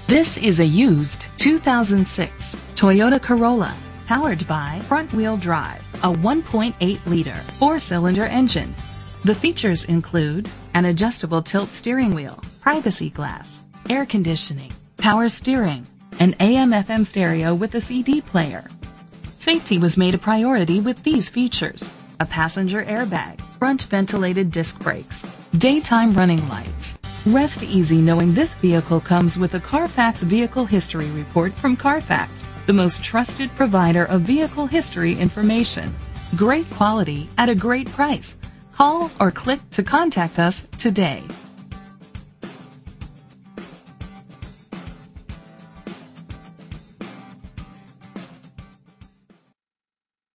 This is a used 2006 Toyota Corolla, powered by front-wheel drive, a 1.8-liter four-cylinder engine. The features include an adjustable tilt steering wheel, privacy glass, air conditioning, power steering, an AM/FM stereo with a CD player. Safety was made a priority with these features: a passenger airbag, front ventilated disc brakes, daytime running lights. Rest easy knowing this vehicle comes with a Carfax Vehicle History Report from Carfax, the most trusted provider of vehicle history information. Great quality at a great price. Call or click to contact us today.